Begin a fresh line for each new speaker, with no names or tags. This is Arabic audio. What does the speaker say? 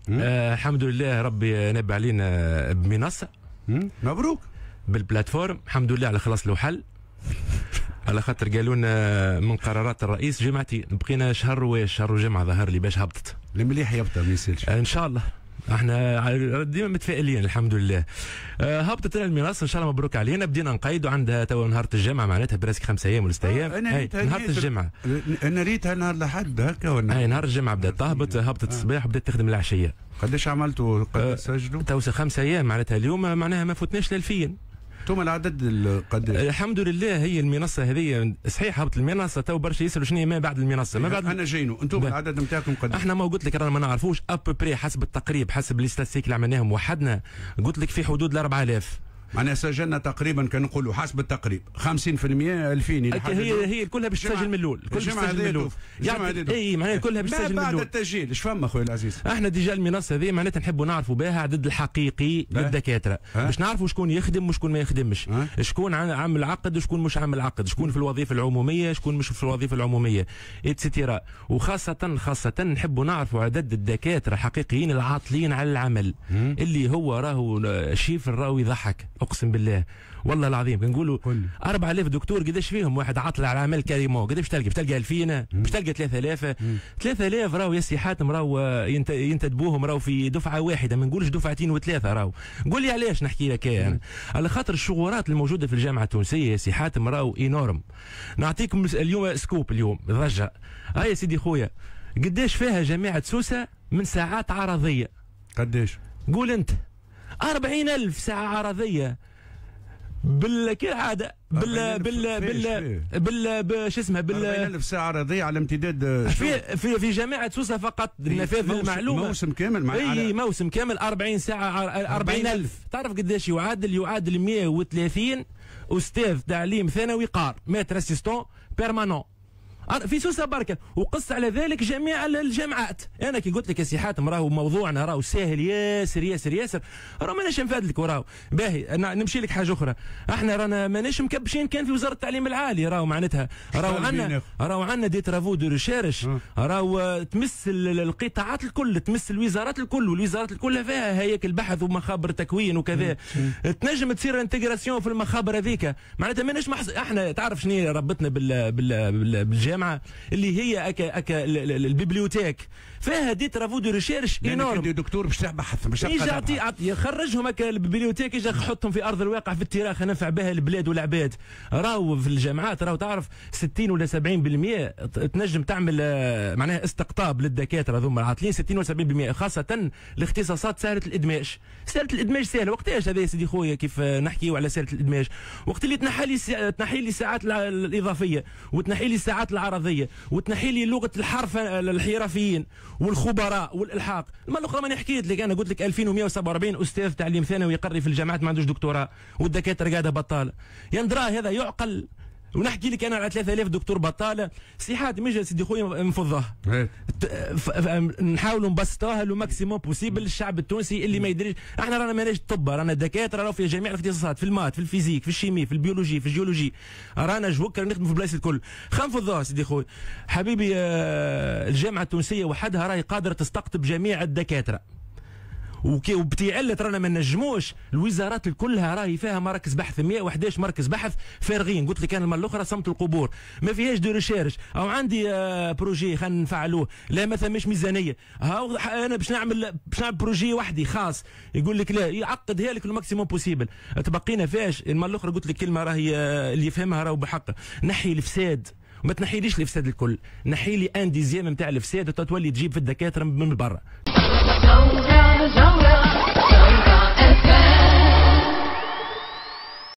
الحمد لله ربي نبي علينا بمنصه.
مبروك
بالبلاتفورم الحمد لله على خلاص له حل. على خاطر قالوا لنا من قرارات الرئيس جمعتين بقينا شهر وجمعه ظهر لي باش هبطت.
المليح يبطل ما يسالش
ان شاء الله. احنا ديما متفائلين الحمد لله. هبطت لنا المنصه ان شاء الله مبروك علينا. بدينا نقيدوا عندها تو نهار الجمعه معناتها براسك 5 ايام ولا 6 ايام. نهار الجمعه
انا ريتها نهار الاحد هكا ولا
نهار الجمعه بدات تهبط. هبطت الصباح وبدات تخدم العشيه.
قداش عملتوا؟ قداش سجلوا؟
تو 5 ايام معناتها اليوم معناها ما فوتناش ل 2000.
انتم العدد قداش؟
الحمد لله. هي المنصه هذه صحيح هبط المنصه تو برشا يسالوا شنو ما بعد المنصه. ما بعد
انا جاينو انتم العدد نتاعكم قداش؟
احنا ما قلت لك رانا ما نعرفوش ابوبري حسب التقريب حسب الاستاتيك اللي عملناهم وحدنا قلت لك في حدود ال 4000.
معناها سجلنا تقريبا كان نقولوا حسب التقريب 50% 2000.
هي كلها باش تسجل من الاول.
الجمعه هذه
اي معناها كلها باش تسجل من الاول.
بعد التسجيل ايش فما خويا العزيز؟
احنا ديجا المنصه هذه معناتها نحبوا نعرفوا بها العدد الحقيقي للدكاتره باش نعرفوا شكون يخدم وشكون ما يخدمش، شكون عامل عقد وشكون مش عامل عقد، شكون في الوظيفه العموميه شكون مش في الوظيفه العموميه اتسترا. وخاصه نحبوا نعرفوا عدد الدكاتره الحقيقيين العاطلين على العمل اللي هو راهو شيفر راهو يضحك اقسم بالله والله العظيم. كنقولوا 4000 دكتور قداش فيهم واحد عاطل على العمل كريمون؟ قداش باش تلقى 2000 باش تلقى 3000 راهو يا سي حاتم راهو ينتدبوهم راهو في دفعه واحده ما نقولش دفعتين وثلاثه. راهو قول لي علاش نحكي لك انا على خاطر الشغورات الموجوده في الجامعه التونسيه يا سي حاتم راهو اينورم. نعطيكم اليوم سكوب اليوم ضجه. يا سيدي خويا قداش فيها جامعه سوسه من ساعات عرضيه؟
قداش؟
قول انت. 40,000 ساعه عرضيه كالعاده شو اسمه
40,000 ساعه عرضيه على امتداد
في جامعه سوسه فقط النفاذ المعلومه
موسم كامل.
اي موسم كامل 40 ساعه 40,000. تعرف قداش يعادل 130 استاذ تعليم ثانوي قار ماتر اسيستون بيرمانون في سوسه بركه. وقص على ذلك جميع الجامعات. انا كي قلت لك يا سي حاتم راهو موضوعنا راهو ساهل ياسر ياسر ياسر. راهو ماناش نفاد لك وراهو باهي. نمشي لك حاجه اخرى. احنا رانا ماناش مكبشين كان في وزاره التعليم العالي. راهو معناتها راهو عندنا دي ترافو دو ريشيرش راهو تمس القطاعات الكل تمس الوزارات الكل والوزارات الكل فيها هياكل بحث ومخابر تكوين وكذا. تنجم تصير انتجراسيون في المخابر هذيك معناتها ماناش احنا تعرف شنو ربطنا بالجامعه اللي هي اكا البيبليوتيك فيها دي ترافو دو ريشيرش اينورم.
دكتور باش تبحث باش
يخرجهم هكا البيبليوتيك يجي يحطهم في ارض الواقع في التراخ ننفع بها البلاد والعباد. راهو في الجامعات راهو تعرف 60 ولا 70% تنجم تعمل معناها استقطاب للدكاتره هذوما العاطلين 60 و 70% خاصه الاختصاصات سهله الادماج. سهله الادماج سهله وقتاش هذا يا سيدي خويا كيف نحكيو على سهله الادماج؟ وقت اللي تنحي لي الساعات الاضافيه وتنحي لي الساعات العرضيه وتنحي لي لغه الحرف الحرفيين والخبراء والالحاق. المره الاخرى ماني حكيت لك انا قلت لك 2147 استاذ تعليم ثانوي يقري في الجامعات ما عندوش دكتوراه والدكاتره قاعده بطاله. يا ندرا هذا يعقل؟ ونحكي لك انا على 3000 دكتور بطاله. سي حاتم يجي سيدي خويا نفضها نحاولوا نبسطوها لو ماكسيموم بوسيبل للشعب التونسي اللي ما يدريش. احنا رانا ماناش طب رانا دكاتره راهو في جميع الاختصاصات في المات في الفيزيك في الشيمي في البيولوجي في الجيولوجي رانا جوك نخدموا في البلايص الكل. نفضوها سيدي خويا حبيبي. الجامعه التونسيه وحدها راهي قادره تستقطب جميع الدكاتره وبتعلة رانا ما نجموش. الوزارات كلها راهي فيها مراكز بحث 111 مركز بحث فارغين. قلت لك انا المره الاخرى صمت القبور ما فيهاش دو ريشيرش او عندي بروجي خلينا نفعلوه لا مثلا مش ميزانيه انا باش نعمل بروجي وحدي خاص يقول لك لا يعقدها لك الماكسيموم بوسيبل. تبقينا فاش المره الاخرى قلت لك كلمه راهي اللي يفهمها راهو بحق. نحي الفساد وما تنحيليش الافساد الكل. نحي لي ان ديزيام نتاع الافساد وتولي تجيب في الدكاتره من برا.